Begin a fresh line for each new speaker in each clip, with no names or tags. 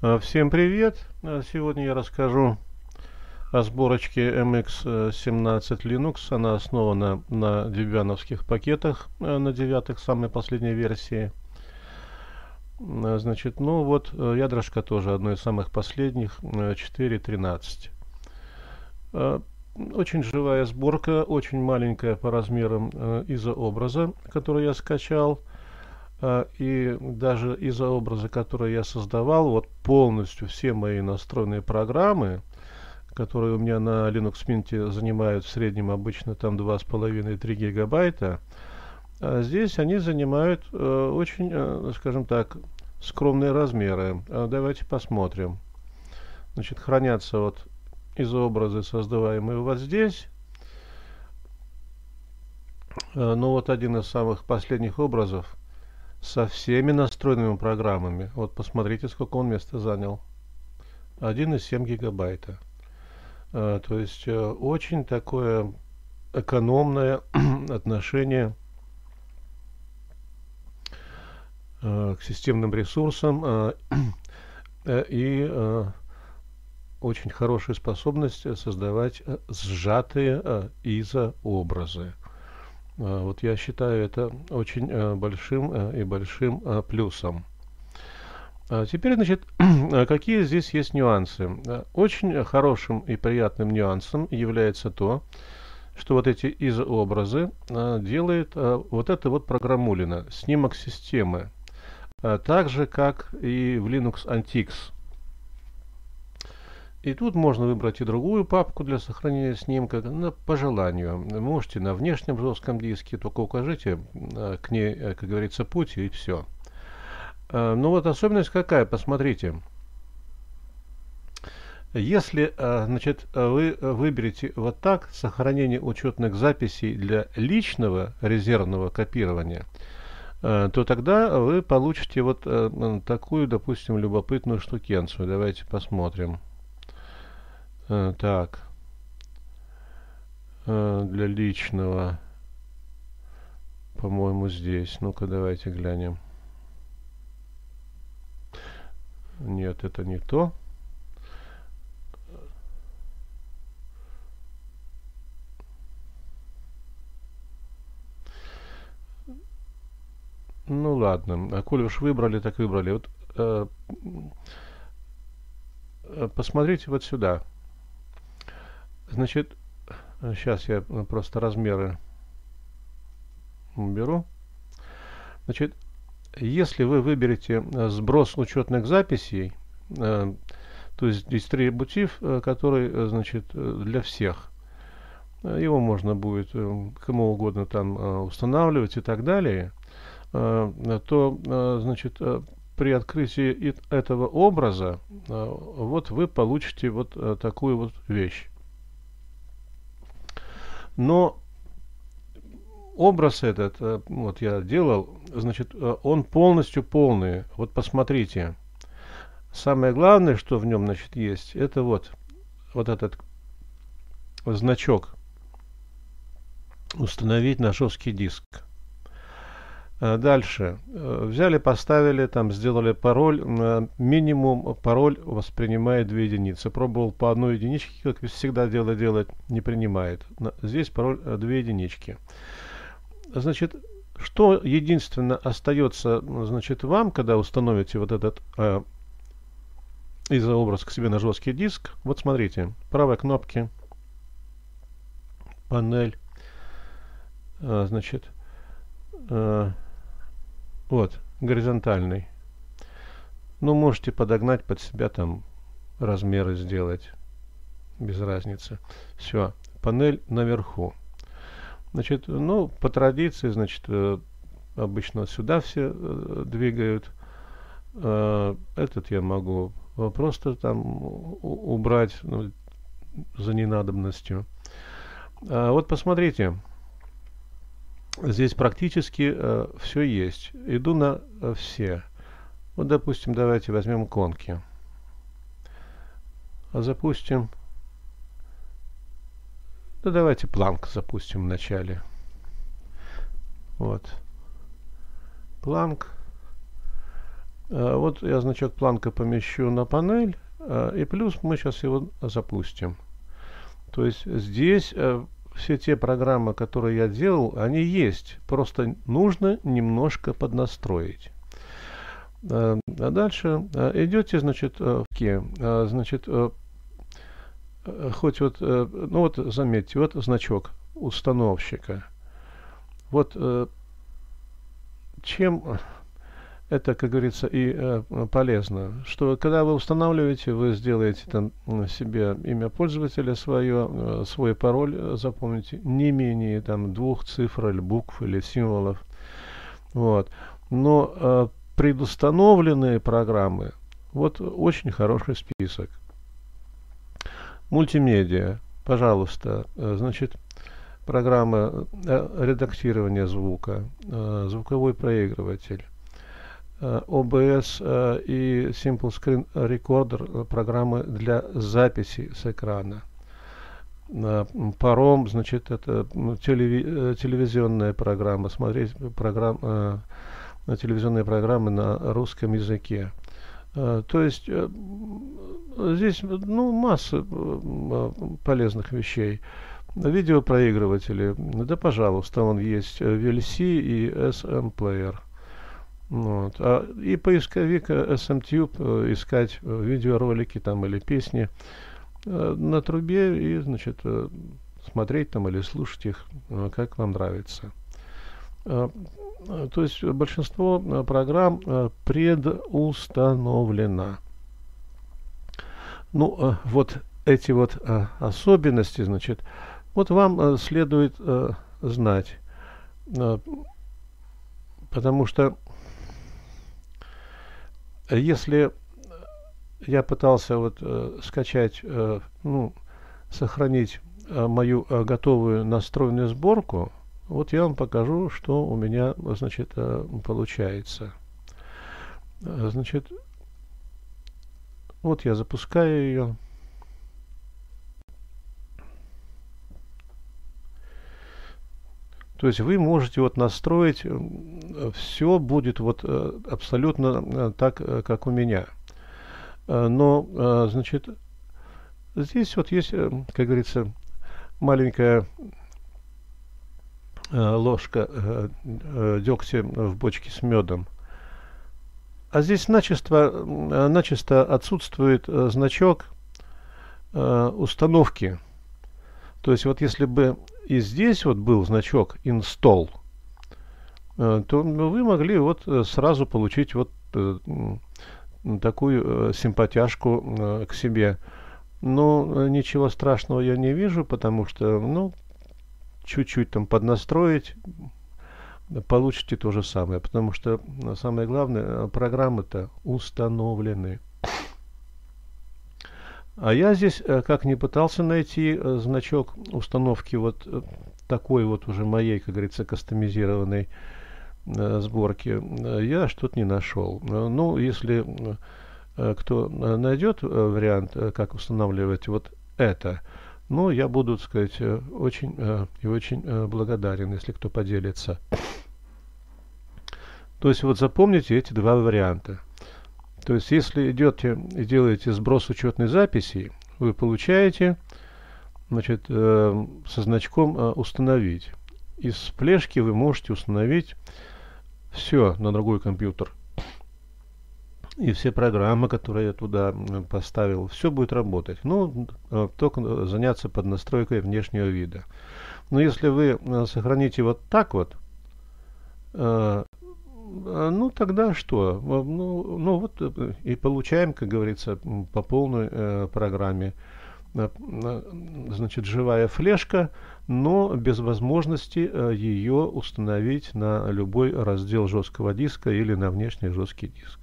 Всем привет! Сегодня я расскажу о сборочке MX17 Linux. Она основана на девяновских пакетах, на девятых, самой последней версии. Значит, ну вот, ядрышко тоже одно из самых последних, 4.13. Очень живая сборка, очень маленькая по размерам изообраза, который я скачал. И даже из-за образа, который я создавал, вот полностью все мои настроенные программы, которые у меня на Linux Mint занимают в среднем обычно там 2,5-3 гигабайта, здесь они занимают очень, скажем так, скромные размеры. Давайте посмотрим. Значит, хранятся вот изообразы, создаваемые вот здесь. Ну вот один из самых последних образов со всеми настроенными программами. Вот посмотрите, сколько он места занял. 1,7 гигабайта. То есть очень такое экономное отношение к системным ресурсам и очень хорошая способность создавать сжатые изообразы. Вот я считаю это очень большим плюсом. Теперь, значит, какие здесь есть нюансы? Очень хорошим и приятным нюансом является то, что вот эти изообразы делает вот эта вот программулина, снимок системы, так же, как и в Linux Antix. И тут можно выбрать и другую папку для сохранения снимка, по желанию. Можете на внешнем жестком диске, только укажите к ней, как говорится, путь, и все. Ну вот особенность какая, посмотрите. Если, значит, вы выберете вот так сохранение учетных записей для личного резервного копирования, то тогда вы получите вот такую, допустим, любопытную штукенцию. Давайте посмотрим. Так, для личного, по-моему, здесь. Ну-ка, давайте глянем. Нет, это не то. Ну ладно, а коль уж выбрали, так выбрали. Вот посмотрите вот сюда. Значит, сейчас я просто размеры уберу. Значит, если вы выберете сброс учетных записей, то есть дистрибутив, который, значит, для всех, его можно будет кому угодно там устанавливать и так далее, то, значит, при открытии этого образа вот вы получите вот такую вот вещь. Но образ этот, вот я делал, значит, он полностью полный. Вот посмотрите. Самое главное, что в нем, значит, есть, это вот этот значок. Установить на жесткий диск. Дальше. Взяли, поставили, там сделали пароль. Минимум пароль воспринимает 2 единицы. Пробовал по одной единичке, как всегда делать, не принимает. Здесь пароль 2 единички. Значит, что единственно остается, значит, вам, когда установите вот этот изообраз к себе на жесткий диск. Вот смотрите, правой кнопки, панель, значит, вот, горизонтальный. Ну, можете подогнать под себя там размеры сделать, без разницы. Все, панель наверху. Значит, ну, по традиции, значит, обычно сюда все двигают. Этот я могу просто там убрать, ну, за ненадобностью. Вот посмотрите. Здесь практически все есть. Иду на все. Вот, допустим, давайте возьмем иконки. Запустим. Ну, давайте Planck запустим в начале. Вот. Planck. Вот я значок Планка помещу на панель, и плюс мы сейчас его запустим. То есть здесь все те программы, которые я делал, они есть. Просто нужно немножко поднастроить. А дальше идете, значит, в ке, значит, хоть вот, ну вот заметьте, вот значок установщика. Вот чем это, как говорится, и полезно, что когда вы устанавливаете, вы сделаете там себе имя пользователя свое, свой пароль запомните, не менее там 2 цифр или букв или символов. Вот. Но предустановленные программы, вот очень хороший список. Мультимедиа, пожалуйста, значит, программа редактирования звука, звуковой проигрыватель, OBS и Simple Screen Recorder, программы для записи с экрана. Паром, значит, это телевизионная программа, смотреть телевизионные программы на русском языке. То есть здесь ну, масса полезных вещей. Видеопроигрыватели, да пожалуйста, он есть VLC и SM Player. Вот. И поисковик SMTube, искать видеоролики там или песни на трубе и, значит, смотреть там или слушать их, как вам нравится. То есть большинство программ предустановлено. Ну, вот эти вот особенности, значит, вот вам следует знать, потому что если я пытался вот скачать, ну, сохранить мою готовую настроенную сборку, вот я вам покажу, что у меня, значит, получается. Значит, вот я запускаю ее. То есть вы можете вот настроить, все будет вот абсолютно так, как у меня. Но, значит, здесь вот есть, как говорится, маленькая ложка дегтя в бочке с медом. А здесь начисто отсутствует значок установки. То есть вот если бы и здесь вот был значок install, то вы могли вот сразу получить вот такую симпатяшку к себе. Но ничего страшного я не вижу, потому что, ну, чуть-чуть там поднастроить, получите то же самое, потому что самое главное, программы-то установлены. А я здесь, как ни пытался найти значок установки вот такой вот уже моей, как говорится, кастомизированной сборки, я что-то не нашел. Ну, если кто найдет вариант, как устанавливать вот это, ну, я буду, так сказать, очень и очень благодарен, если кто поделится. То есть вот запомните эти два варианта. То есть если идете и делаете сброс учетной записи, вы получаете, значит, со значком установить. Из флешки вы можете установить все на другой компьютер. И все программы, которые я туда поставил, все будет работать. Ну, только заняться под настройкой внешнего вида. Но если вы сохраните вот так вот, ну, тогда что? Ну вот и получаем, как говорится, по полной программе. Значит, живая флешка, но без возможности ее установить на любой раздел жесткого диска или на внешний жесткий диск.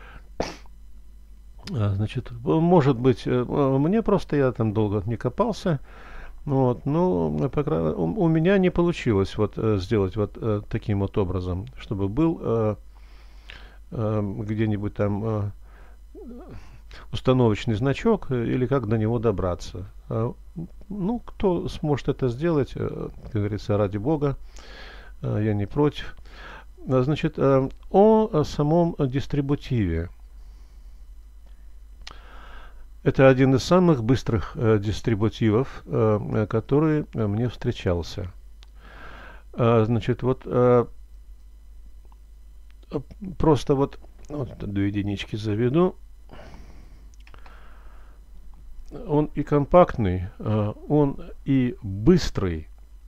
Значит, может быть, мне просто я там долго не копался, вот, но у меня не получилось вот сделать вот таким вот образом, чтобы был где-нибудь там установочный значок или как до него добраться. Ну, кто сможет это сделать, как говорится, ради бога, я не против. Значит, о самом дистрибутиве. Это один из самых быстрых дистрибутивов, который мне встречался. Значит, вот просто вот 2 единички заведу. Он и компактный, он и быстрый,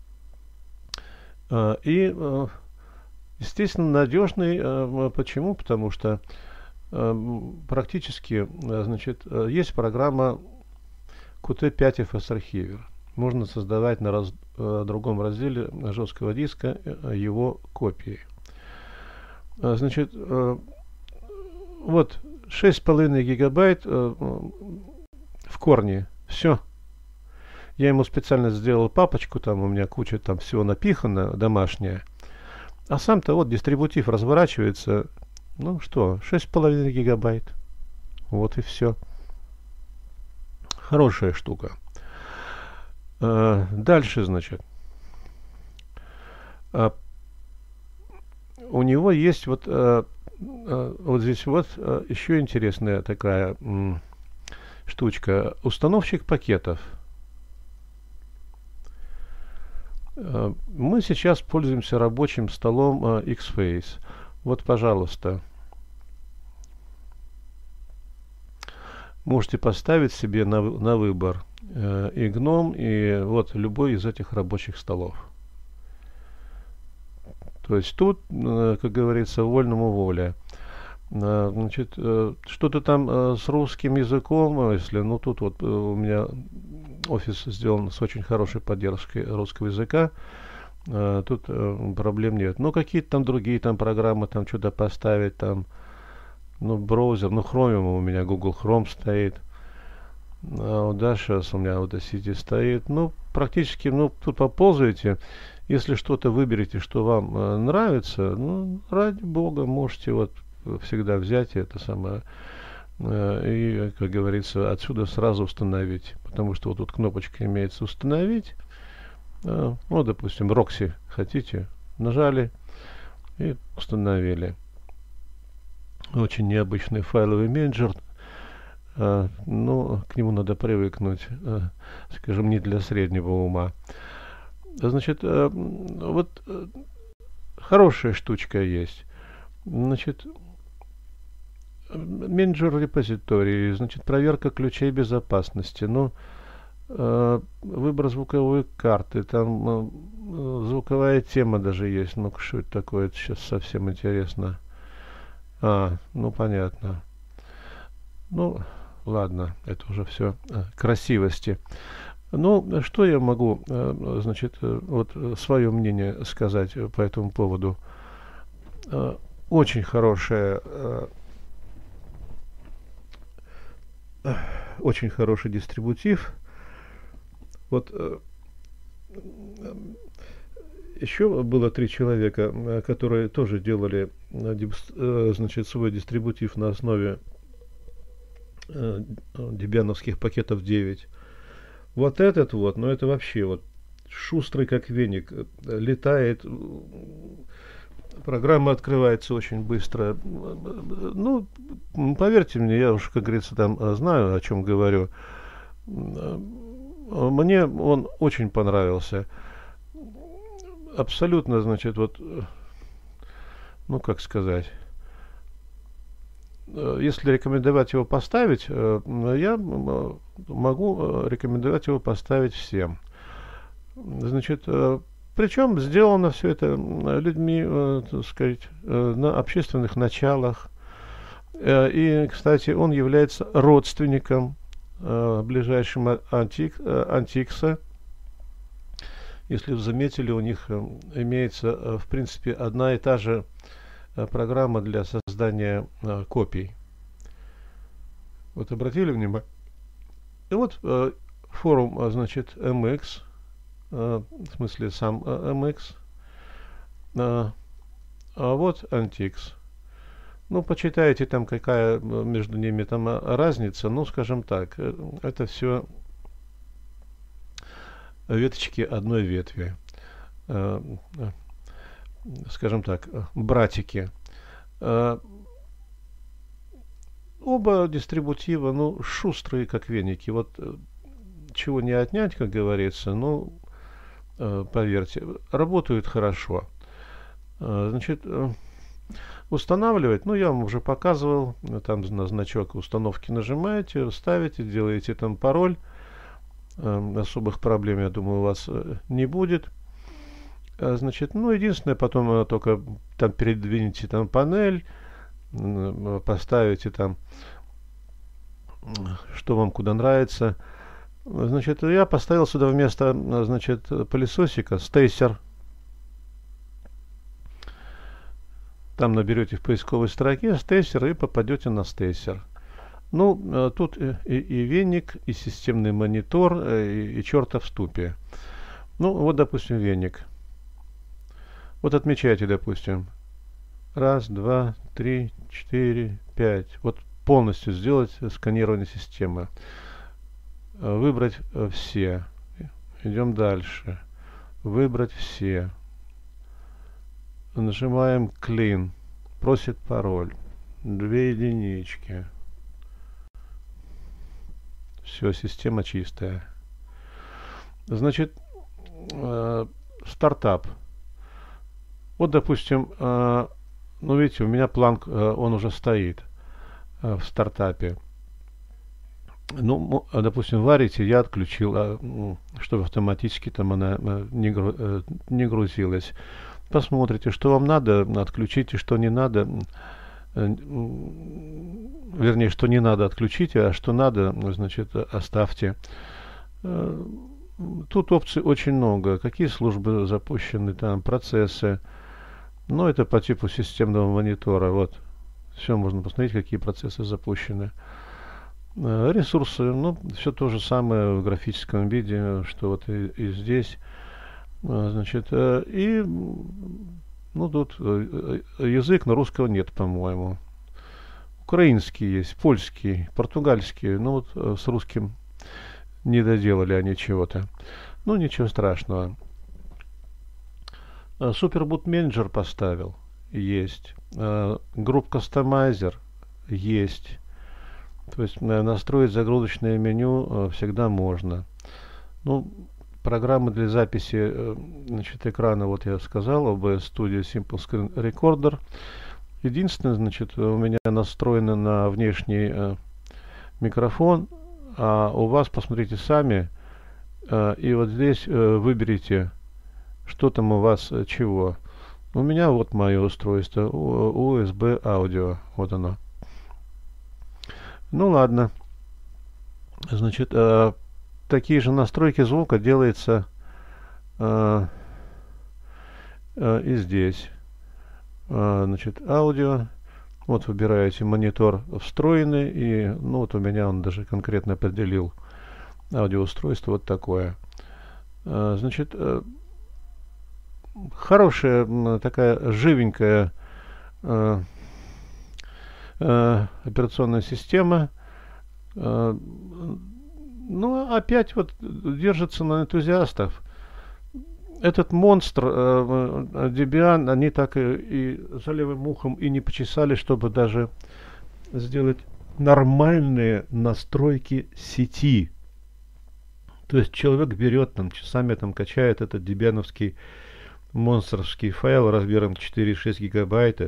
и, естественно, надежный. Почему? Потому что практически, значит, есть программа Qt5 FS Archiver. Можно создавать на другом разделе жесткого диска его копии. Значит, вот 6,5 гигабайт в корне. Все. Я ему специально сделал папочку, там у меня куча там всего напихано, домашнее. А сам-то вот дистрибутив разворачивается, ну что, 6,5 гигабайт. Вот и все. Хорошая штука. Дальше, значит. У него есть вот, вот здесь вот еще интересная такая штучка. Установщик пакетов. Мы сейчас пользуемся рабочим столом X-Face. Вот, пожалуйста. Можете поставить себе на выбор и GNOME, и вот любой из этих рабочих столов. То есть тут, как говорится, вольному воля. Значит, что-то там с русским языком, если, ну тут вот у меня офис сделан с очень хорошей поддержкой русского языка, тут проблем нет. Ну какие-то там другие там программы, там что-то поставить, там, ну браузер, ну Chromium у меня, Google Chrome стоит, а вот дальше у меня Audacity стоит, ну практически, ну тут поползаете. Если что-то выберете, что вам нравится, ну, ради бога, можете вот всегда взять это самое и, как говорится, отсюда сразу установить. Потому что вот тут кнопочка имеется «Установить». Ну, допустим, Roxy хотите, нажали и установили. Очень необычный файловый менеджер. Ну, к нему надо привыкнуть, скажем, не для среднего ума. Значит, вот хорошая штучка есть. Значит, менеджер репозиторий, значит, проверка ключей безопасности. Ну, выбор звуковой карты, там звуковая тема даже есть. Ну, что это такое? Это сейчас совсем интересно. Ну, понятно. Ну, ладно, это уже все красивости. Ну, что я могу, значит, вот свое мнение сказать по этому поводу. Очень хорошая, очень хороший дистрибутив. Вот еще было 3 человека, которые тоже делали, значит, свой дистрибутив на основе дебиановских пакетов 9. Вот этот вот, ну это вообще вот шустрый как веник, летает, программа открывается очень быстро. Ну, поверьте мне, я уж, как говорится, там знаю, о чем говорю. Мне он очень понравился. Абсолютно, значит, вот, ну как сказать. Если рекомендовать его поставить, я могу рекомендовать его поставить всем. Значит, причем сделано все это людьми, так сказать, на общественных началах. И, кстати, он является родственником ближайшим Антикса. Если вы заметили, у них имеется, в принципе, одна и та же программа для создания копий. Вот обратили внимание? И вот форум, значит, MX, в смысле сам MX, а вот Antix. Ну, почитайте там, какая между ними там разница. Ну, скажем так, это все веточки одной ветви. скажем так, братики. Оба дистрибутива, ну, шустрые, как веники. Вот чего не отнять, как говорится, ну, поверьте, работают хорошо. Значит, устанавливать, ну, я вам уже показывал, там на значок установки нажимаете, ставите, делаете там пароль. Особых проблем, я думаю, у вас не будет. Значит, ну, единственное, потом только там передвинете там панель, поставите там, что вам куда нравится. Значит, я поставил сюда вместо, значит, пылесосика стейсер. Там наберете в поисковой строке стейсер и попадете на стейсер. Ну, тут и веник, и системный монитор, и черта в ступе. Ну, вот, допустим, веник. Вот отмечайте, допустим. 1, 2, 3, 4, 5. Вот полностью сделать сканирование системы. Выбрать все. Идем дальше. Выбрать все. Нажимаем Clean. Просит пароль. 2 единички. Все, система чистая. Значит, стартап. Вот, допустим, ну, видите, у меня план, он уже стоит в стартапе. Ну, допустим, варите, я отключил, чтобы автоматически там она не грузилась. Посмотрите, что вам надо, отключите, что не надо. Вернее, что не надо, отключите, а что надо, значит, оставьте. Тут опций очень много. Какие службы запущены, там, процессы. Ну, это по типу системного монитора. Вот. Все, можно посмотреть, какие процессы запущены. Ресурсы, ну, все то же самое в графическом виде, что вот и здесь. Значит, и, ну, тут язык, но русского нет, по-моему. Украинский есть, польский, португальский. Ну, вот с русским не доделали они чего-то. Ну, ничего страшного. Супербут менеджер поставил. Есть. Групп кастомайзер есть. То есть настроить загрузочное меню всегда можно. Ну, программы для записи, значит, экрана, вот я сказал, OBS Studio Simple Screen Recorder. Единственное, значит, у меня настроено на внешний микрофон, а у вас, посмотрите сами, и вот здесь выберите, что там у вас чего. У меня вот мое устройство, USB аудио, вот оно. Ну ладно, значит, такие же настройки звука делается и здесь. Значит, аудио. Вот выбираете монитор встроенный, и ну вот у меня он даже конкретно определил аудиоустройство вот такое. Значит, хорошая такая живенькая операционная система. Ну, опять вот держится на энтузиастов. Этот монстр Debian, они так и за левым ухом и не почесали, чтобы даже сделать нормальные настройки сети. То есть человек берет там часами там качает этот дебиановский монстровский файл размером 4,6 гигабайта,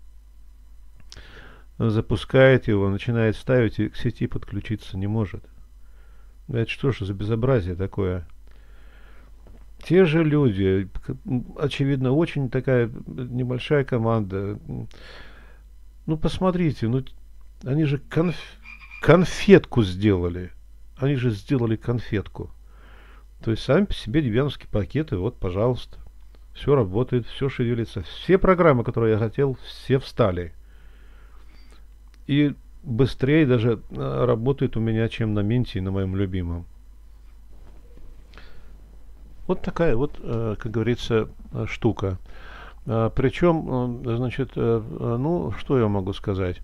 запускает его, начинает ставить и к сети подключиться не может. Это что же за безобразие такое? Те же люди, очевидно, очень такая небольшая команда. Ну, посмотрите, ну, они же конфетку сделали. Они же сделали конфетку. То есть сами по себе дебиановские пакеты, вот, пожалуйста. Все работает, все шевелится. Все программы, которые я хотел, все встали. И быстрее даже работает у меня, чем на Минте и на моем любимом. Вот такая вот, как говорится, штука. Причем, значит, ну, что я могу сказать?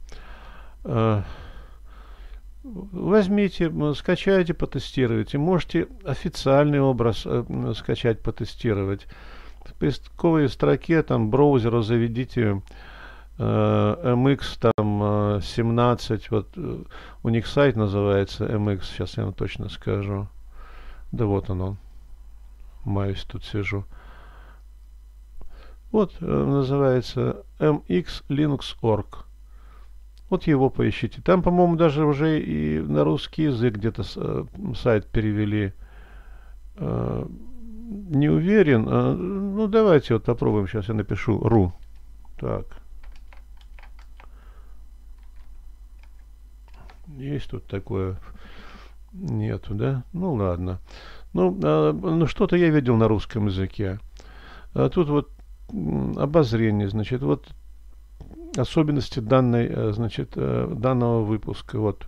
Возьмите, скачайте, потестируйте. Можете официальный образ скачать, потестировать. В поисковой строке там браузера заведите MX там 17, вот у них сайт называется MX, сейчас я вам точно скажу. Да вот он, маюсь тут сижу. Вот называется mxlinux.org. Вот его поищите. Там, по-моему, даже уже и на русский язык где-то сайт перевели. Не уверен. Ну, давайте вот попробуем. Сейчас я напишу .ru. Так. Есть тут такое? Нету, да? Ну, ладно. Ну что-то я видел на русском языке. Тут вот обозрение, значит, вот особенности данной, значит, данного выпуска. Вот.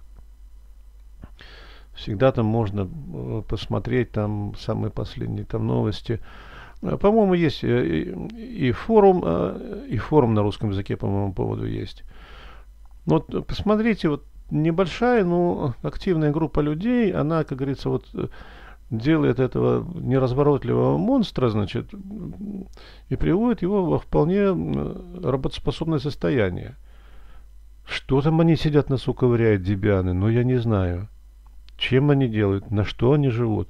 Всегда там можно посмотреть там самые последние там новости. По-моему, есть и форум на русском языке, по-моему, поводу есть. Вот посмотрите, вот небольшая, но активная группа людей, она, как говорится, вот делает этого неразворотливого монстра, значит, и приводит его во вполне работоспособное состояние. Что там они сидят, носу ковыряют, дебианы? Ну, я не знаю. Чем они делают, на что они живут.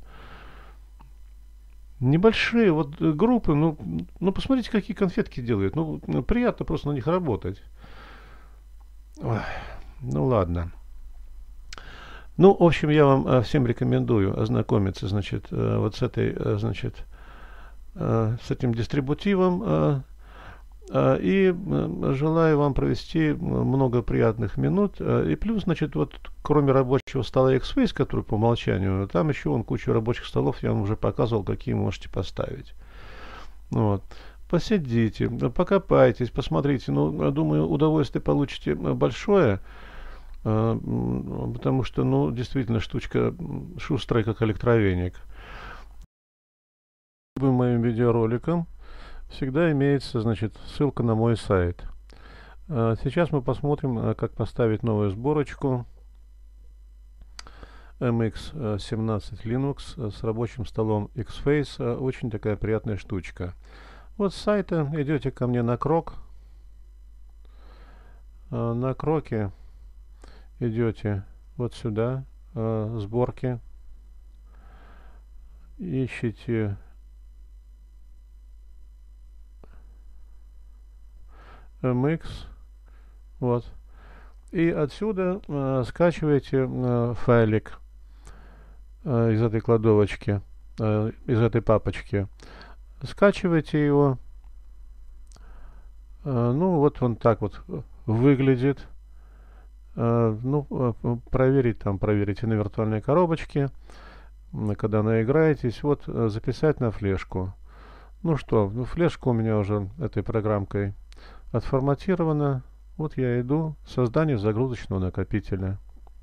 Небольшие вот группы, ну посмотрите, какие конфетки делают. Ну, приятно просто на них работать. Ой, ну, ладно. Ну, в общем, я вам всем рекомендую ознакомиться, значит, вот с этой, значит, с этим дистрибутивом. И желаю вам провести много приятных минут. И плюс, значит, вот кроме рабочего стола Xface, который по умолчанию, там еще вон кучу рабочих столов, я вам уже показывал, какие можете поставить. Вот. Посидите, покопайтесь, посмотрите. Ну, думаю, удовольствие получите большое. Потому что, ну, действительно, штучка шустрая, как электровеник. Любым моим видеороликом всегда имеется, значит, ссылка на мой сайт. Сейчас мы посмотрим, как поставить новую сборочку MX17 Linux с рабочим столом Xface. Очень такая приятная штучка. Вот с сайта идете ко мне на крок. На кроке идете вот сюда, сборки, ищите MX, вот, и отсюда скачиваете файлик из этой кладовочки, из этой папочки, скачивайте его. Ну вот он так вот выглядит. Ну, проверите на виртуальной коробочке, когда наиграетесь. Вот, записать на флешку. Ну что, флешка у меня уже этой программкой отформатирована. Вот я иду. Создание загрузочного накопителя.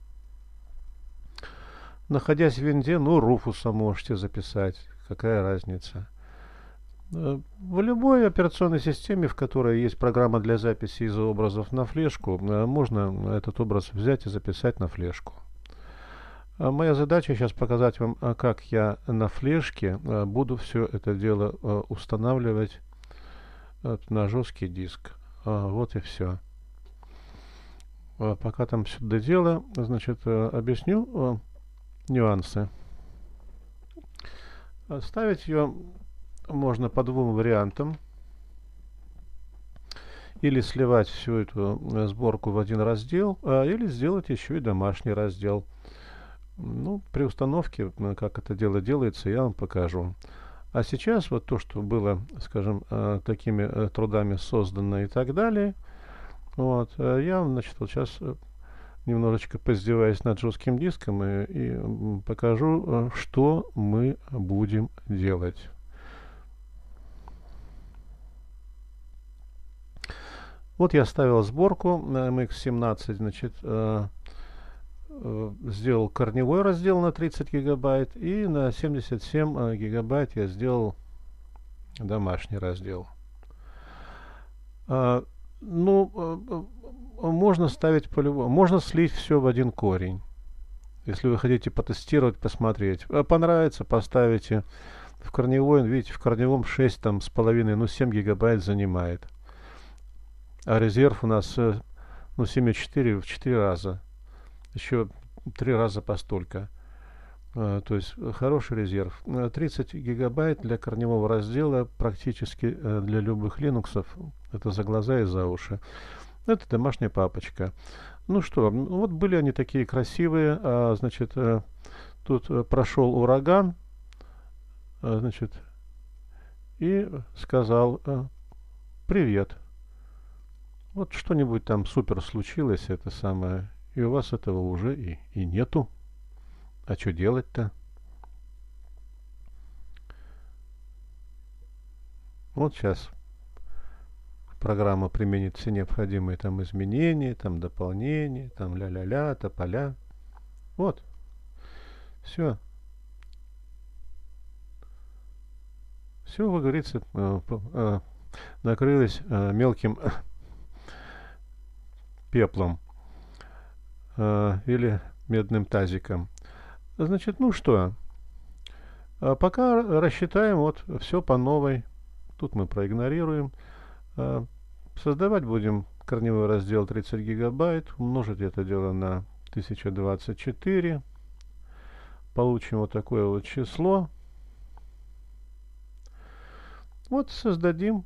Находясь в винде, ну, Руфуса можете записать. Какая разница? В любой операционной системе, в которой есть программа для записи изообразов на флешку, можно этот образ взять и записать на флешку. Моя задача сейчас показать вам, как я на флешке буду все это дело устанавливать на жесткий диск. Вот и все. Пока там все до дела, значит, объясню нюансы. Ставить ее можно по двум вариантам. Или сливать всю эту сборку в один раздел, или сделать еще и домашний раздел. Ну, при установке, как это дело делается, я вам покажу. А сейчас вот то, что было, скажем, такими трудами создано и так далее, вот, я вам, значит, вот сейчас немножечко поиздеваюсь над жестким диском и покажу, что мы будем делать. Вот я ставил сборку на MX17, значит, сделал корневой раздел на 30 гигабайт и на 77 гигабайт я сделал домашний раздел. Ну, можно ставить по-любому, можно слить все в один корень. Если вы хотите потестировать, посмотреть. Понравится, поставите. в корневой, видите, в корневом 6 там с половиной, ну 7 гигабайт занимает. А резерв у нас, ну 7,4 в 4 раза. Еще 3 раза постолько. То есть хороший резерв. 30 гигабайт для корневого раздела практически для любых линуксов. Это за глаза и за уши. Это домашняя папочка. Ну что, вот были они такие красивые. Значит, тут прошел ураган. Значит, и сказал привет. Вот что-нибудь там супер случилось, это самое. И у вас этого уже и нету. А что делать-то? Вот сейчас программа применит все необходимые там изменения, там дополнения, там ля-ля-ля, тополя. Вот. Все. Все, как говорится, накрылось мелким пеплом или медным тазиком. Значит, ну что, пока рассчитаем вот все по новой. Тут мы проигнорируем. Создавать будем корневой раздел 30 гигабайт. Умножить это дело на 1024. Получим вот такое вот число. Вот создадим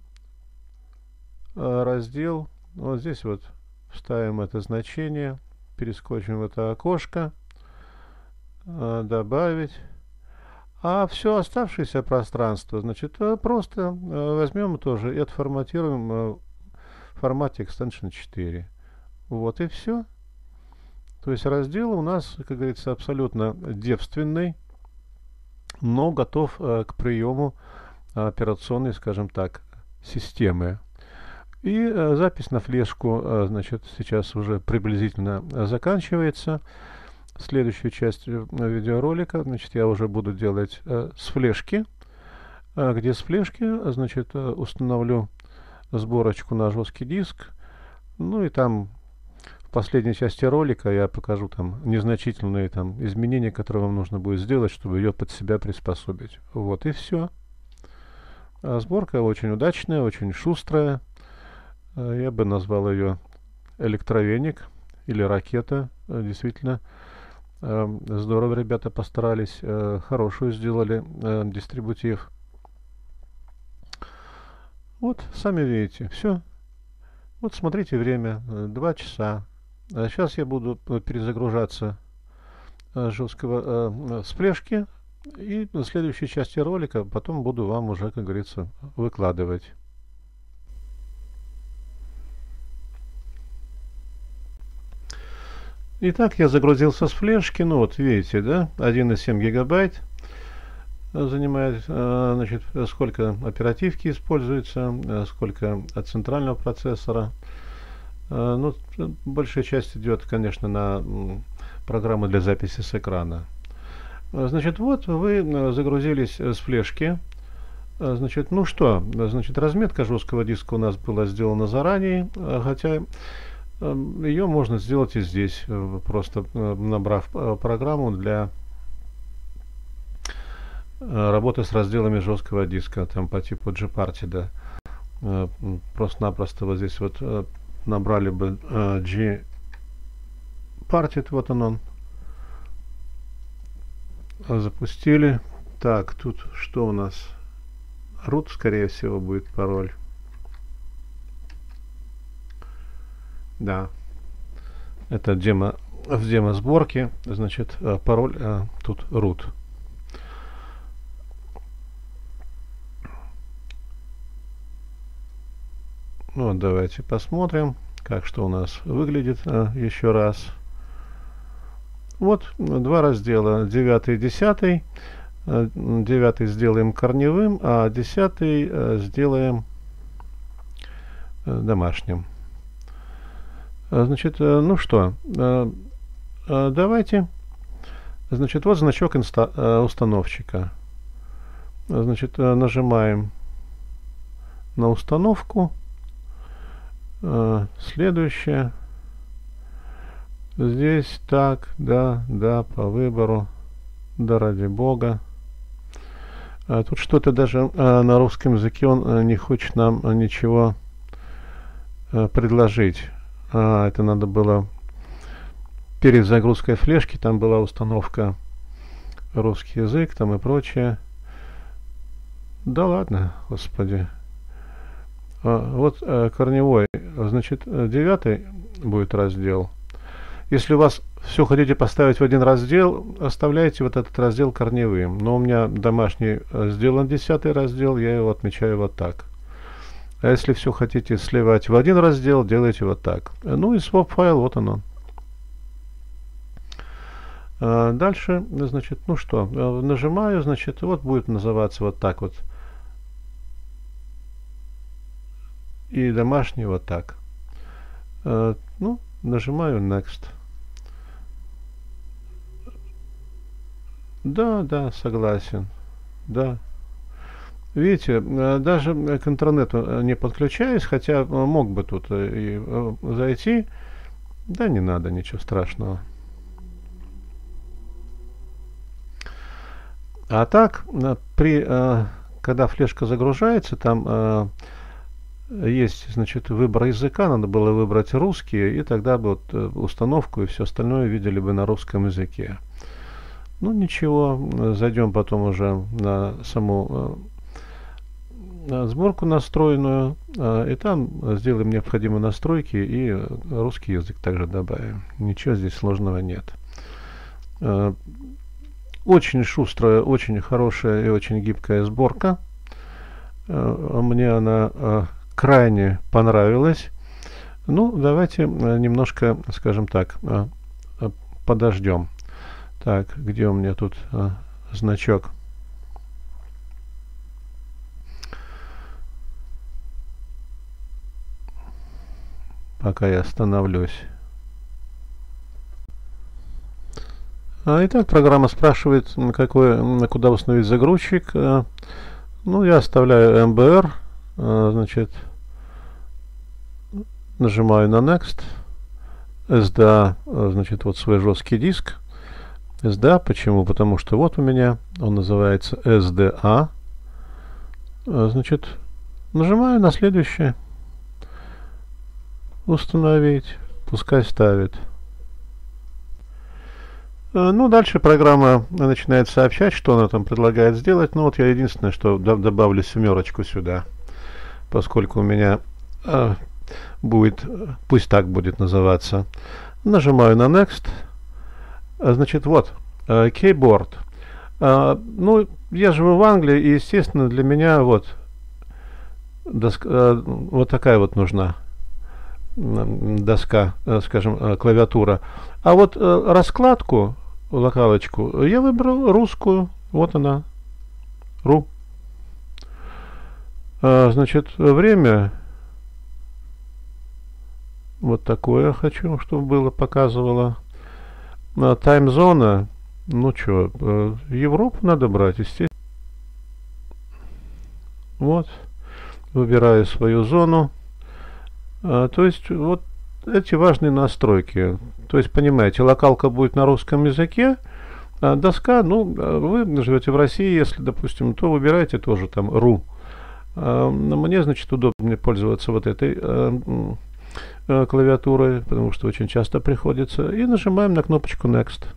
раздел. Вот здесь вот вставим это значение. Перескочим в это окошко. Добавить. А все оставшееся пространство, значит, просто возьмем тоже и отформатируем в формате Extension 4. Вот и все. То есть раздел у нас, как говорится, абсолютно девственный, но готов к приему операционной, скажем так, системы. И запись на флешку, значит, сейчас уже приблизительно заканчивается. Следующую часть видеоролика, значит, я уже буду делать с флешки, где с флешки, значит, установлю сборочку на жесткий диск. Ну и там в последней части ролика я покажу там незначительные там изменения, которые вам нужно будет сделать, чтобы ее под себя приспособить. Вот и все. Сборка очень удачная, очень шустрая. Я бы назвал ее электровеник или ракета. Действительно, здорово ребята постарались, хорошую сделали дистрибутив. Вот, сами видите, все. Вот смотрите время, 2 часа. Сейчас я буду перезагружаться жесткого с флешки. И на следующей части ролика потом буду вам уже, как говорится, выкладывать. Итак, я загрузился с флешки. Ну вот видите, да, 1,7 гигабайт занимает, значит, сколько оперативки используется, сколько от центрального процессора. Ну, большая часть идет, конечно, на программы для записи с экрана. Значит, вот вы загрузились с флешки. Значит, ну что, значит, разметка жесткого диска у нас была сделана заранее, хотя ее можно сделать и здесь, просто набрав программу для работы с разделами жесткого диска, там по типу Gparted. Просто-напросто вот здесь вот набрали бы Gparted, вот он. Запустили. Так, тут что у нас? Root, скорее всего, будет пароль. Да. Это демо, в демо сборке. Значит, пароль тут root. Ну, вот давайте посмотрим, как что у нас выглядит еще раз. Вот два раздела, 9 и 10. 9 сделаем корневым, а 10 сделаем домашним. Значит, ну что, давайте. Значит, вот значок установщика. Значит, нажимаем на установку. Следующее. Здесь так, да, по выбору. Да ради бога. Тут что-то даже на русском языке он не хочет нам ничего предложить. Это надо было перед загрузкой флешки, там была установка русский язык там и прочее. Да ладно, господи. Вот корневой, значит, 9 будет раздел. Если у вас все хотите поставить в один раздел, оставляйте вот этот раздел корневым. Но у меня домашний сделан 10 раздел, я его отмечаю вот так. А если все хотите сливать в один раздел, делайте вот так. Ну и swap файл, вот оно. Дальше, значит, ну что, нажимаю, значит, вот будет называться вот так вот. И домашний вот так. Ну, нажимаю Next. Да, согласен. Да. Видите, даже к интернету не подключаюсь, хотя мог бы тут и зайти. Да не надо, ничего страшного. А так, когда флешка загружается, там есть, значит, выбор языка, надо было выбрать русский, и тогда бы вот установку и все остальное видели бы на русском языке. Ну ничего, зайдем потом уже на саму сборку настроенную, и там сделаем необходимые настройки и русский язык также добавим. Ничего здесь сложного нет. Очень шустрая, очень хорошая и очень гибкая сборка. Мне она крайне понравилась. Ну, давайте немножко, скажем так, подождем. Так, где у меня тут значок? Пока я остановлюсь. Итак, программа спрашивает, куда установить загрузчик. Ну, я оставляю MBR. Значит, нажимаю на Next. SDA, значит, вот свой жесткий диск. SDA, почему? Потому что вот у меня он называется SDA. Значит, нажимаю на следующее. Установить. Пускай ставит. Ну, дальше программа начинает сообщать, что она там предлагает сделать. Ну, вот я единственное, что добавлю 7 сюда, поскольку у меня будет, пусть так будет называться. Нажимаю на Next. Значит, вот, Keyboard. Ну, я живу в Англии, и, естественно, для меня вот вот такая вот нужна доска, скажем, клавиатура. А вот раскладку, локалочку, я выбрал русскую. Вот она. Ру. Значит, время. Вот такое хочу, чтобы было, показывало. Таймзона. Ну что, Европу надо брать, естественно. Вот. Выбираю свою зону. То есть, вот эти важные настройки. То есть, понимаете, локалка будет на русском языке, а доска, ну, вы живете в России, если, допустим, то выбирайте тоже там ру. Мне, значит, удобнее пользоваться вот этой клавиатурой, потому что очень часто приходится. И нажимаем на кнопочку Next.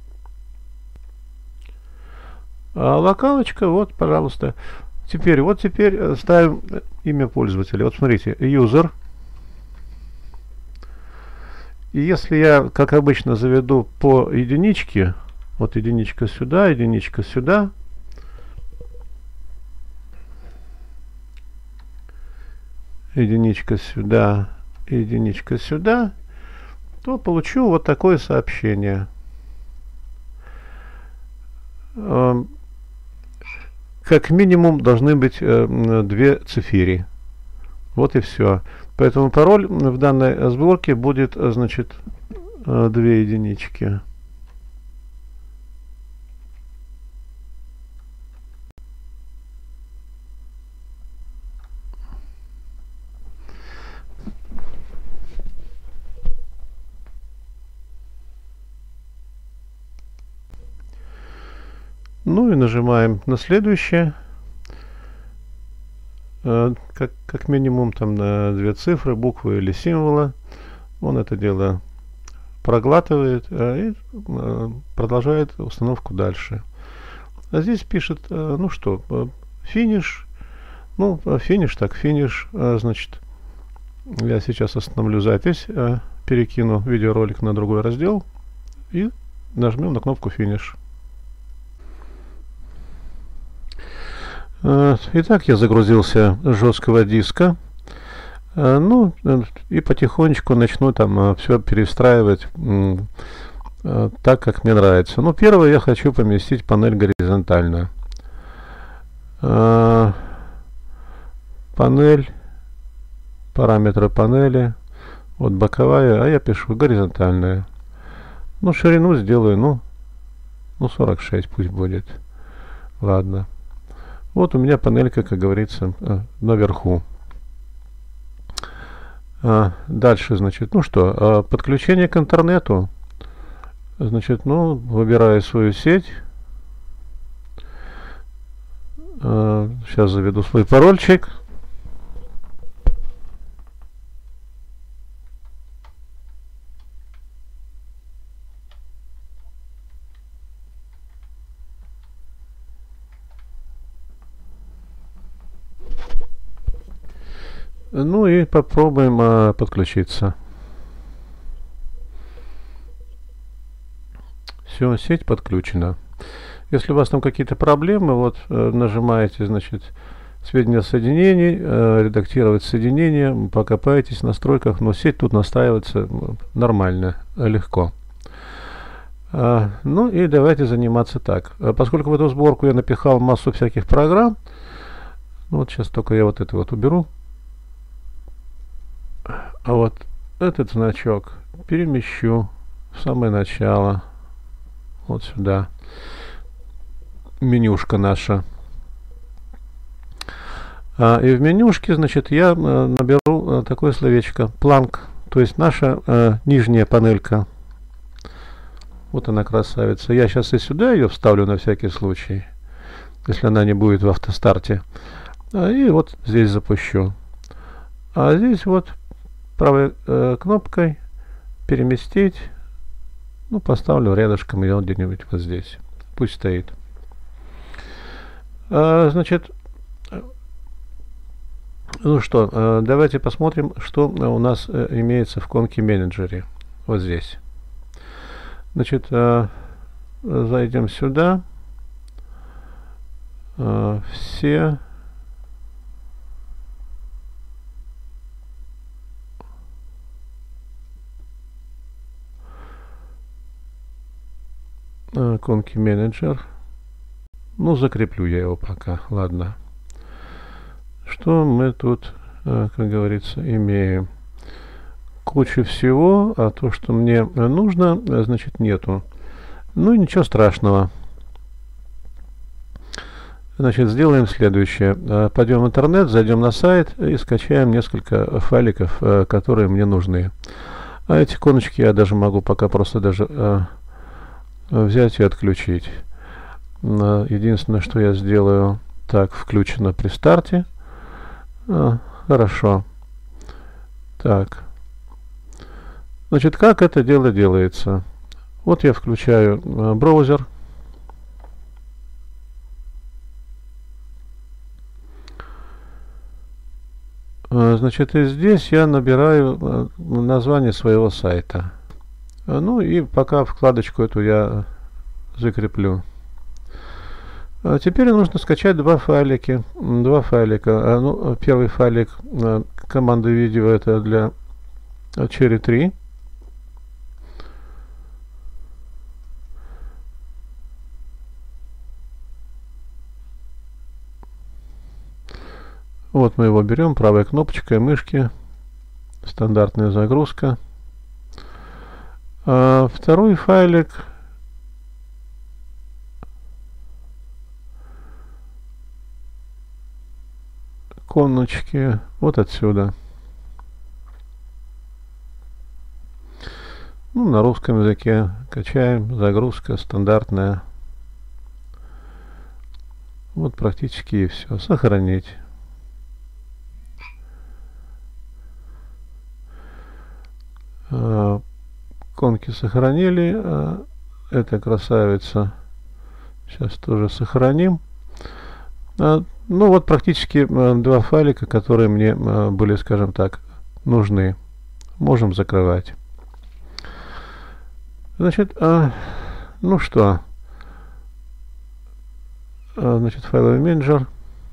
Локалочка, вот, пожалуйста. Теперь ставим имя пользователя. Вот смотрите, user. И если я, как обычно, заведу по единичке, вот единичка сюда, единичка сюда, единичка сюда, единичка сюда, то получу вот такое сообщение. Как минимум должны быть 2 цифири. Вот и все. Поэтому пароль в данной сборке будет, значит, 2 единички. Ну и нажимаем на следующее. как минимум там на 2 цифры, буквы или символы. Он это дело проглатывает и продолжает установку дальше. А здесь пишет, ну что, финиш. Ну, финиш, так, финиш. Значит, я сейчас остановлю запись, перекину видеоролик на другой раздел и нажмем на кнопку финиш. Итак, я загрузился с жесткого диска. Ну, и потихонечку начну там все перестраивать так, как мне нравится. Ну, первое, я хочу поместить панель горизонтально. Панель, параметры панели, вот боковая, а я пишу горизонтальная. Ну, ширину сделаю, ну 46 пусть будет. Ладно. Вот у меня панелька, как говорится, наверху. Дальше, значит, ну что, подключение к интернету. Значит, ну, выбираю свою сеть. Сейчас заведу свой парольчик. Ну и попробуем подключиться. Все, сеть подключена. Если у вас там какие-то проблемы, вот нажимаете, значит, сведения соединений, редактировать соединение, покопаетесь в настройках, но сеть тут настраивается нормально, легко. Ну и давайте заниматься так. Поскольку в эту сборку я напихал массу всяких программ, ну вот сейчас только я вот это вот уберу. А вот этот значок перемещу в самое начало. Вот сюда. Менюшка наша. И в менюшке, значит, я наберу такое словечко. Планк. То есть наша нижняя панелька. Вот она, красавица. Я сейчас и сюда ее вставлю на всякий случай. Если она не будет в автостарте. И вот здесь запущу. А здесь вот правой кнопкой переместить. Ну, поставлю рядышком ее где-нибудь вот здесь. Пусть стоит. Значит, ну что, давайте посмотрим, что у нас имеется в конке менеджере. Вот здесь. Значит, зайдем сюда. Все. Конки менеджер. Ну, закреплю я его пока. Ладно. Что мы тут, как говорится, имеем? Куча всего, а то, что мне нужно, значит, нету. Ну, ничего страшного. Значит, сделаем следующее. Пойдем в интернет, зайдем на сайт и скачаем несколько файликов, которые мне нужны. А эти иконочки я даже могу пока просто даже взять и отключить. Единственное, что я сделаю, так, включено при старте. Хорошо. Так. Значит, как это дело делается? Вот я включаю браузер. Значит, и здесь я набираю название своего сайта. Ну и пока вкладочку эту я закреплю. Теперь нужно скачать два файлика. Ну, первый файлик команды видео это для Cherry 3. Вот мы его берем правой кнопочкой мышки. Стандартная загрузка. Второй файлик иконочки вот отсюда. Ну, на русском языке качаем, загрузка стандартная. Вот практически и все. Сохранить. Конки сохранили. Эта красавица сейчас тоже сохраним. Ну вот практически два файлика, которые мне были, скажем так, нужны. Можем закрывать. Значит, ну что, значит, файловый менеджер.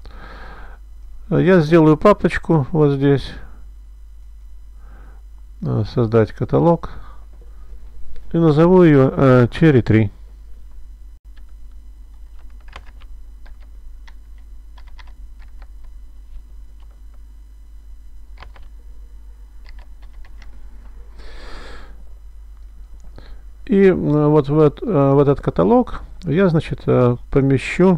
Я сделаю папочку вот здесь. Создать каталог. И назову ее Cherry 3. И вот в этот каталог я, значит, помещу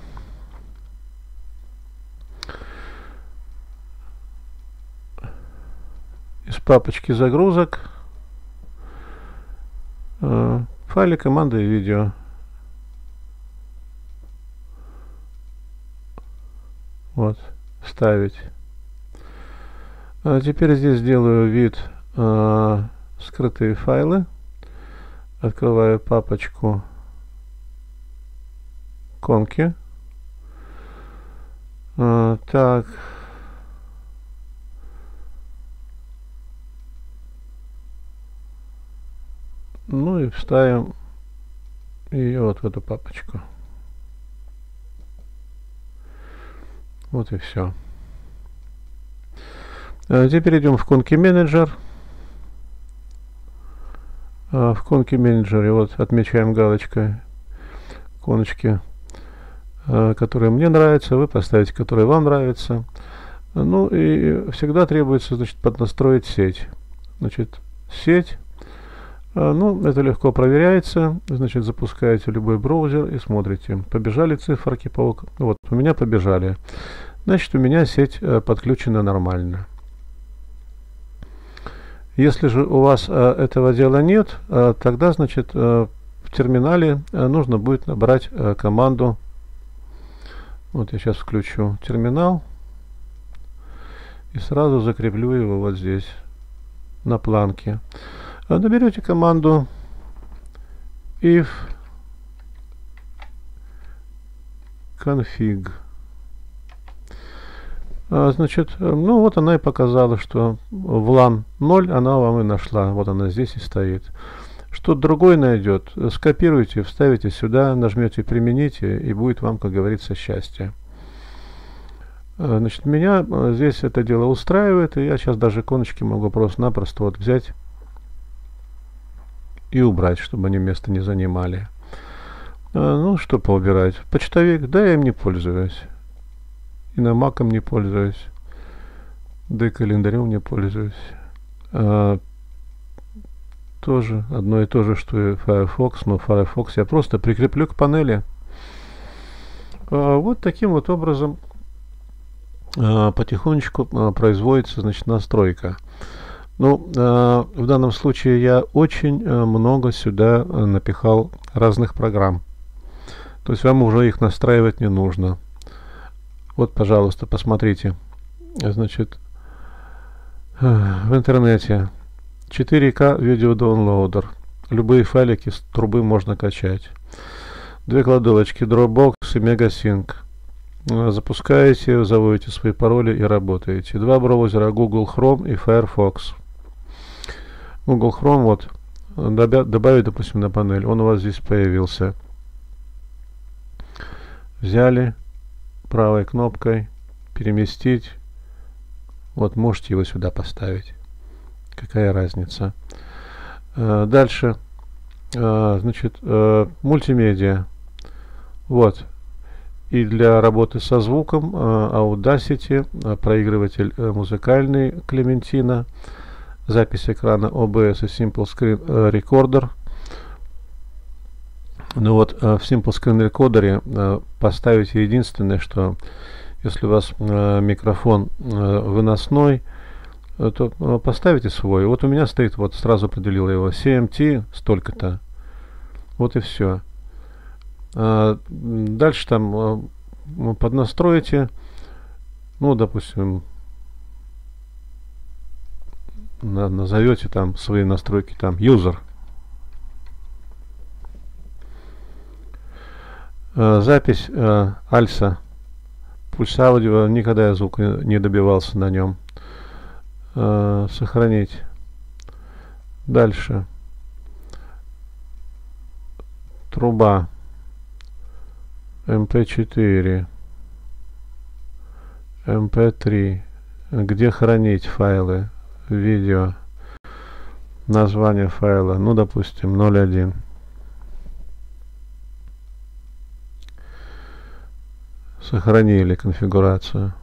из папочки загрузок файлы команды и видео. Вот, вставить. Теперь здесь сделаю вид скрытые файлы. Открываю папочку конки. Так. Ну и вставим ее вот в эту папочку. Вот и все. Теперь идем в конки менеджер. В конки менеджере вот отмечаем галочкой коночки, которые мне нравятся, вы поставите, которые вам нравятся. Ну и всегда требуется, значит, поднастроить сеть. Значит, сеть, ну, это легко проверяется. Значит, запускаете любой браузер и смотрите. Побежали циферки по... Вот, у меня побежали. Значит, у меня сеть подключена нормально. Если же у вас этого дела нет, тогда, значит, в терминале нужно будет набрать команду. Вот я сейчас включу терминал и сразу закреплю его вот здесь, на планке. Наберете команду if config. Значит, ну вот она и показала, что в LAN 0 она вам и нашла. Вот она здесь и стоит. Что-то другое найдет, скопируйте, вставите сюда, нажмете применить, и будет вам, как говорится, счастье. Значит, меня здесь это дело устраивает, и я сейчас даже иконочки могу просто-напросто вот взять и убрать, чтобы они место не занимали. Ну, что поубирать? Почтовик, да, я им не пользуюсь. И на Mac'ом не пользуюсь. Да и календарем не пользуюсь. Тоже одно и то же, что и Firefox, но Firefox я просто прикреплю к панели. Вот таким вот образом потихонечку производится, значит, настройка. Ну, в данном случае я очень много сюда напихал разных программ. То есть вам уже их настраивать не нужно. Вот, пожалуйста, посмотрите. Значит, в интернете 4К видеодаунлоудер. Любые файлики с трубы можно качать. Две кладовочки Dropbox и Megasync. Запускаете, заводите свои пароли и работаете. Два браузера Google Chrome и Firefox. Google Chrome вот добавить, допустим, на панель. Он у вас здесь появился. Взяли. Правой кнопкой переместить. Вот можете его сюда поставить. Какая разница? Дальше. Значит, мультимедиа. Вот. И для работы со звуком Audacity, проигрыватель музыкальный Clementina, запись экрана OBS и Simple Screen Recorder. Ну вот в Simple Screen Recorder поставите единственное, что если у вас микрофон выносной, то поставите свой. Вот у меня стоит, вот сразу определил его, CMT столько-то. Вот и все. Дальше там поднастроите, ну, допустим, назовете там свои настройки, там user. Запись Альса, пульс аудио, никогда я звук не добивался на нем. Сохранить. Дальше. Труба. MP4. MP3. Где хранить файлы? Видео. Название файла. Ну, допустим, 01. Сохранили конфигурацию.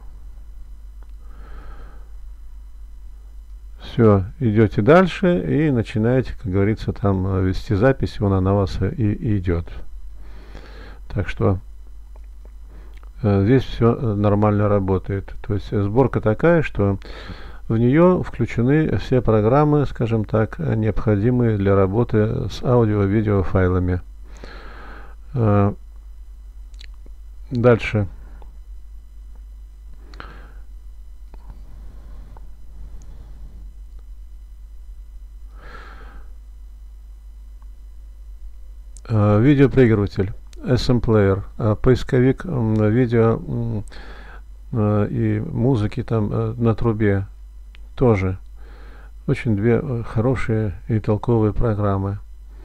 Все, идете дальше и начинаете, как говорится, там вести запись, она на вас и идет. Так что здесь все нормально работает. То есть сборка такая, что в нее включены все программы, скажем так, необходимые для работы с аудио-видео файлами. Дальше. Видеопроигрыватель, SM Player, поисковик видео и музыки там на трубе тоже. Очень две хорошие и толковые программы.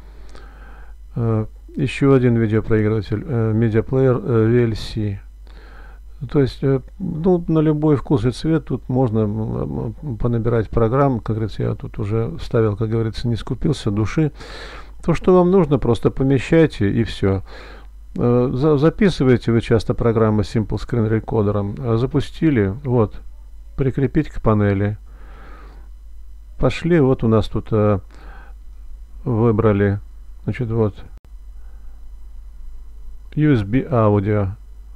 Еще один видеопроигрыватель, медиаплеер VLC. То есть, ну, на любой вкус и цвет тут можно понабирать программ. Как говорится, я тут уже ставил, как говорится, не скупился души. То, что вам нужно, просто помещайте и все. Записываете вы часто программы Simple Screen Recorder, запустили, вот, прикрепить к панели. Пошли, вот у нас тут выбрали, значит, вот, USB аудио.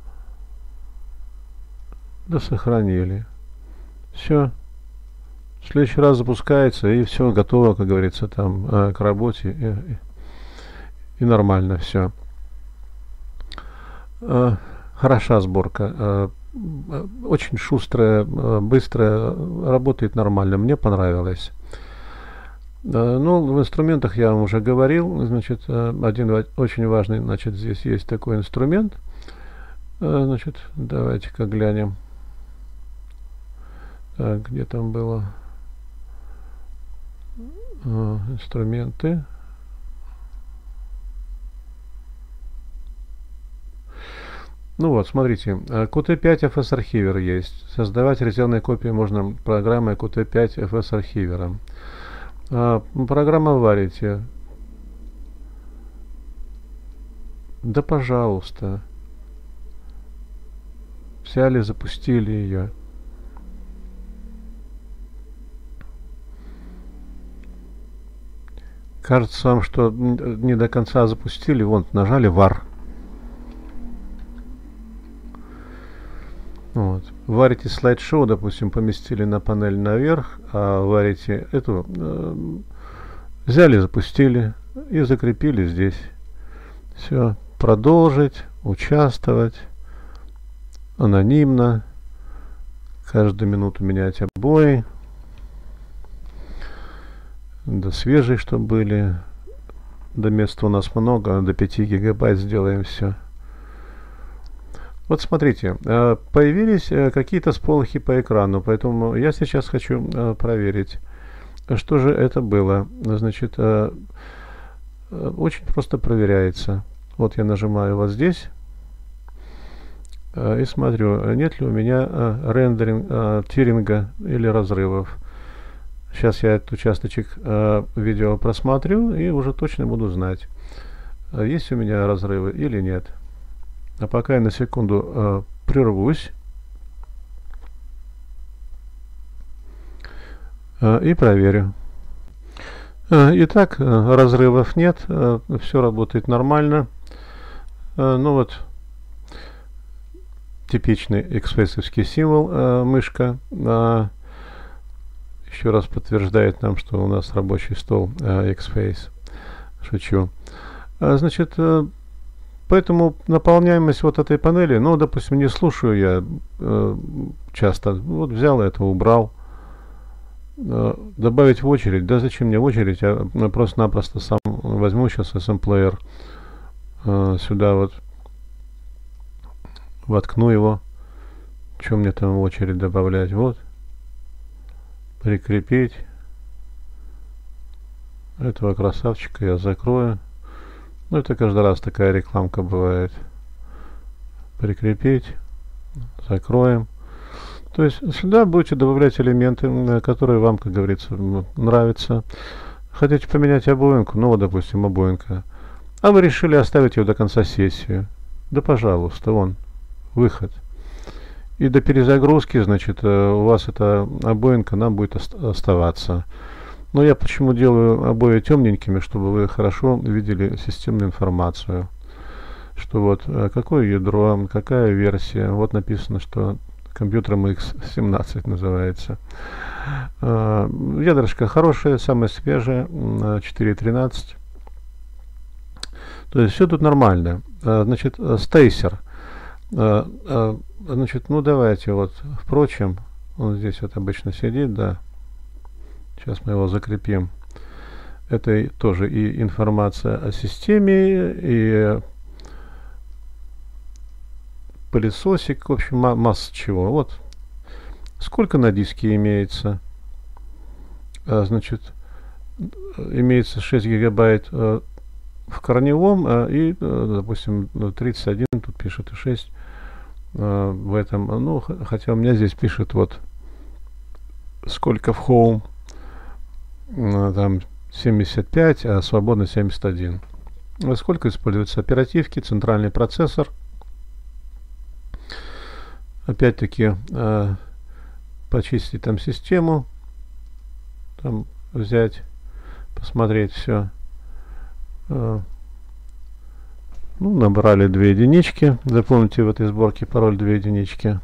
Да, сохранили. Все. В следующий раз запускается, и все готово, как говорится, там к работе, и нормально все. Хороша сборка, очень шустрая, быстрая, работает нормально, мне понравилось. Ну, в инструментах я вам уже говорил, значит, один очень важный, значит, здесь есть такой инструмент, значит, давайте-ка глянем, так, где там было. Инструменты. Ну вот, смотрите, Qt5 FS архивер есть. Создавать резервные копии можно программой Qt5 FS архивера. Программа варите. Да пожалуйста. Взяли, запустили ее. Кажется вам, что не до конца запустили. Вон, нажали var. Вот. Варите слайд-шоу, допустим, поместили на панель наверх, а варите эту, взяли, запустили и закрепили здесь. Все. Продолжить, участвовать, анонимно, каждую минуту менять обои. Да свежие, чтобы были. До места у нас много, до 5 гигабайт сделаем все. Вот смотрите, появились какие-то сполохи по экрану, поэтому я сейчас хочу проверить, что же это было. Значит, очень просто проверяется. Вот я нажимаю вот здесь и смотрю, нет ли у меня тиринга или разрывов. Сейчас я этот участочек видео просмотрю и уже точно буду знать, есть у меня разрывы или нет. А пока я на секунду прервусь и проверю. Итак, разрывов нет, все работает нормально. Ну вот, типичный X-Face-овский символ, мышка. Еще раз подтверждает нам, что у нас рабочий стол X-Face. Шучу. Значит, поэтому наполняемость вот этой панели, ну, допустим, не слушаю я часто, вот взял это, убрал. добавить в очередь. Да зачем мне в очередь? Я просто-напросто сам возьму сейчас SM-плеер. Сюда вот воткну его. Что мне там в очередь добавлять? Вот. Прикрепить. Этого красавчика я закрою. Ну, это каждый раз такая рекламка бывает. Прикрепить. Закроем. То есть сюда будете добавлять элементы, которые вам, как говорится, нравятся. Хотите поменять обоинку? Ну, вот, допустим, обоинка. А вы решили оставить ее до конца сессии. Да, пожалуйста, вон, выход. И до перезагрузки, значит, у вас эта обоинка нам будет оставаться. Но я почему делаю обои темненькими, чтобы вы хорошо видели системную информацию. Что вот, какое ядро, какая версия. Вот написано, что компьютер MX17 называется. Ядрышко хорошее, самое свежее, 4.13. То есть все тут нормально. Значит, стейсер. Значит, ну давайте вот, впрочем, он здесь вот обычно сидит, да. Сейчас мы его закрепим. Это тоже и информация о системе, и пылесосик, в общем, масса чего. Вот. Сколько на диске имеется? Значит, имеется 6 гигабайт в корневом, и, допустим, 31, тут пишет и 6 в этом. Ну, хотя у меня здесь пишет вот сколько в home. Там 75, а свободно 71. Сколько используется оперативки, центральный процессор. Опять-таки почистить там систему, там взять, посмотреть все. Ну, набрали 2 единички. Запомните в этой сборке пароль 2 единички.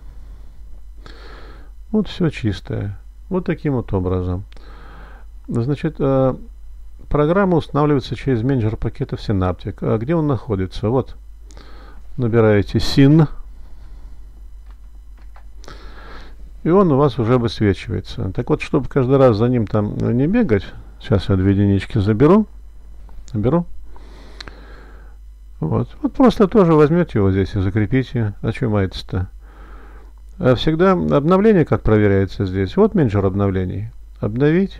Вот все чистое. Вот таким вот образом. Значит, программа устанавливается через менеджер пакетов Synaptic. А где он находится? Вот. Набираете syn. И он у вас уже высвечивается. Так вот, чтобы каждый раз за ним там не бегать, сейчас я 2 единички заберу. Вот. Вот просто тоже возьмете его здесь и закрепите. А что маете-то? Всегда обновление как проверяется здесь. Вот менеджер обновлений. Обновить.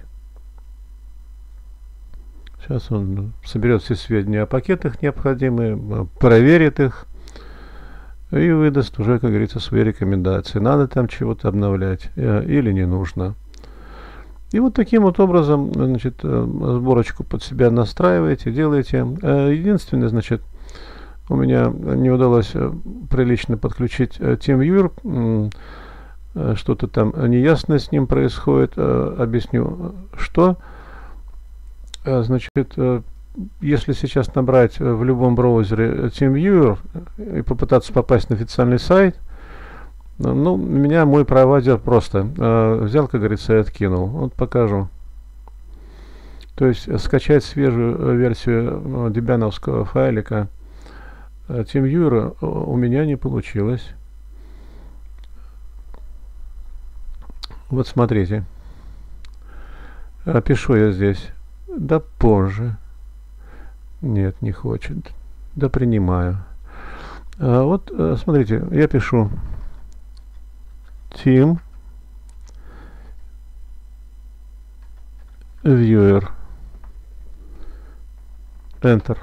Сейчас он соберет все сведения о пакетах необходимые, проверит их и выдаст уже, как говорится, свои рекомендации. Надо там чего-то обновлять или не нужно. И вот таким вот образом, значит, сборочку под себя настраиваете, делаете. Единственное, значит, у меня не удалось прилично подключить TeamViewer. Что-то там неясно с ним происходит. Объясню, что. Значит, если сейчас набрать в любом браузере TeamViewer и попытаться попасть на официальный сайт, ну, меня мой провайдер просто взял, как говорится, и откинул. Вот покажу. То есть скачать свежую версию дебяновского файлика TeamViewer у меня не получилось. Вот смотрите. Пишу я здесь. Да позже. Нет, не хочет. Да принимаю. Вот смотрите, я пишу TeamViewer. Enter.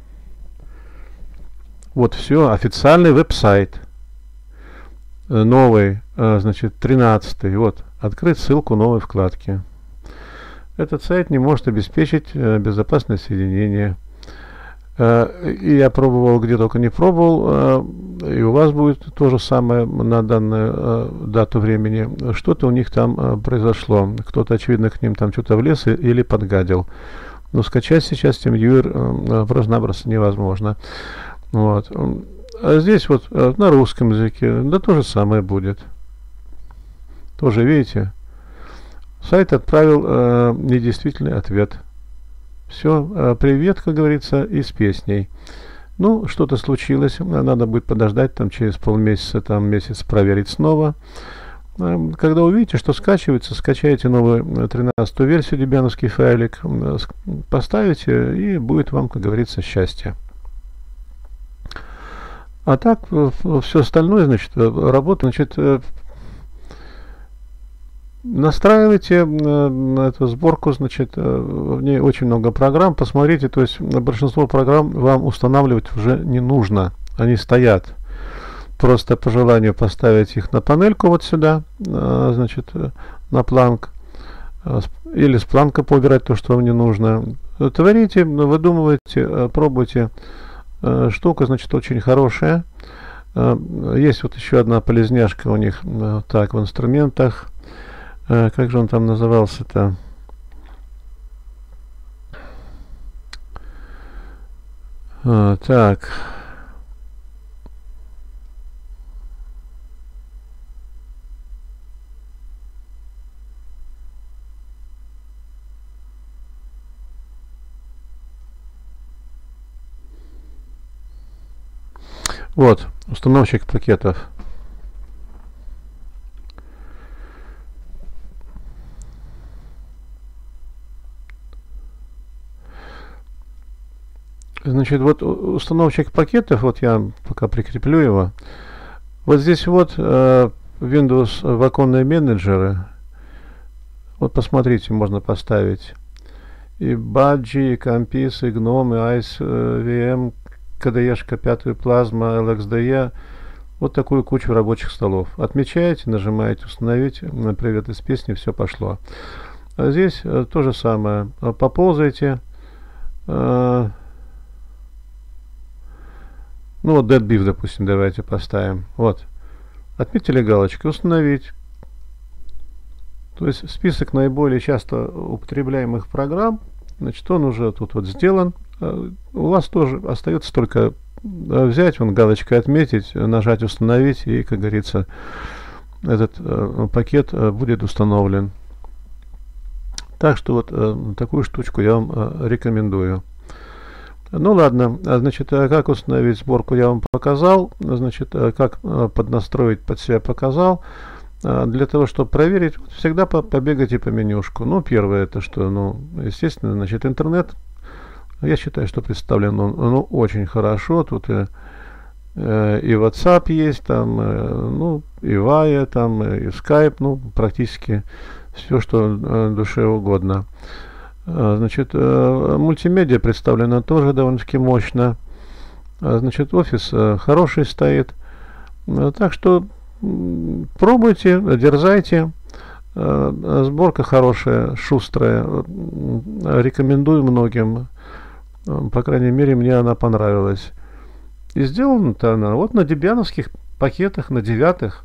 Вот все, официальный веб-сайт. Новый, значит, 13-й. Вот, открыть ссылку новой вкладки. Этот сайт не может обеспечить безопасное соединение. И я пробовал, где только не пробовал, и у вас будет то же самое на данную дату времени. Что-то у них там произошло. Кто-то, очевидно, к ним там что-то влез или подгадил. Но скачать сейчас TeamViewer просто-напросто невозможно. Вот. А здесь вот на русском языке, да то же самое будет. Тоже, видите? Сайт отправил недействительный ответ. Все, привет, как говорится, и с песней. Ну, что-то случилось, надо будет подождать, там через полмесяца, там месяц проверить снова. Когда увидите, что скачивается, скачайте новую 13-ю версию, дебиановский файлик, поставите, и будет вам, как говорится, счастье. А так, все остальное, значит, работа, значит, настраивайте эту сборку, значит, в ней очень много программ, посмотрите, то есть большинство программ вам устанавливать уже не нужно, они стоят. Просто по желанию поставить их на панельку вот сюда, значит, на планк, или с планка поубирать то, что вам не нужно. Творите, выдумывайте, пробуйте. Штука, значит, очень хорошая. Есть вот еще одна полезняшка у них, так, в инструментах. Как же он там назывался-то? Так. Вот, установщик пакетов. Значит, вот установщик пакетов, вот я пока прикреплю его. Вот здесь вот Windows в оконные менеджеры. Вот посмотрите, можно поставить и Budgie, и Campis, и GNOME, и Ice, VM, KDE, 5 плазма, LXDE. Вот такую кучу рабочих столов. Отмечаете, нажимаете установить, привет из песни, все пошло. А здесь то же самое. Поползайте. Ну вот Dead Beef, допустим, давайте поставим. Вот. Отметили галочкой установить. То есть список наиболее часто употребляемых программ, значит, он уже тут вот сделан. У вас тоже остается только взять, вон галочкой отметить, нажать установить, и, как говорится, этот пакет будет установлен. Так что вот такую штучку я вам рекомендую. Ну ладно, значит, как установить сборку я вам показал, значит, как поднастроить под себя показал. Для того, чтобы проверить, всегда побегайте по менюшку. Ну, первое, это что, ну, естественно, значит, интернет, я считаю, что представлен он, ну, очень хорошо. Тут и WhatsApp есть, там, ну, и Via, там, и Skype, ну, практически все, что душе угодно. Значит, мультимедиа представлена тоже довольно-таки мощно. Значит, офис хороший стоит. Так что пробуйте, дерзайте. Сборка хорошая, шустрая. Рекомендую многим. По крайней мере, мне она понравилась. И сделана-то она вот на дебиановских пакетах, на 9-х.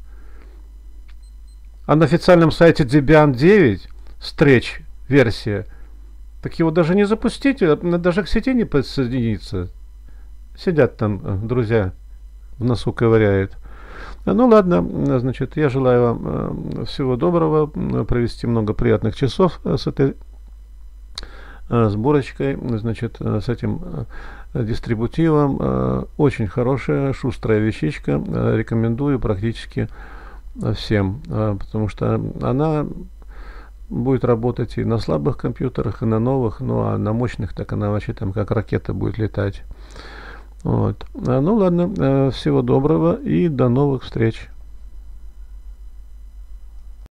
А на официальном сайте Debian 9 Stretch версия, так его даже не запустить, даже к сети не подсоединиться. Сидят там друзья, в носу ковыряют. Ну ладно, значит, я желаю вам всего доброго, провести много приятных часов с этой сборочкой, значит, с этим дистрибутивом. Очень хорошая, шустрая вещичка, рекомендую практически всем, потому что она будет работать и на слабых компьютерах, и на новых, ну а на мощных так она вообще там как ракета будет летать. Вот. Ну ладно, всего доброго и до новых встреч.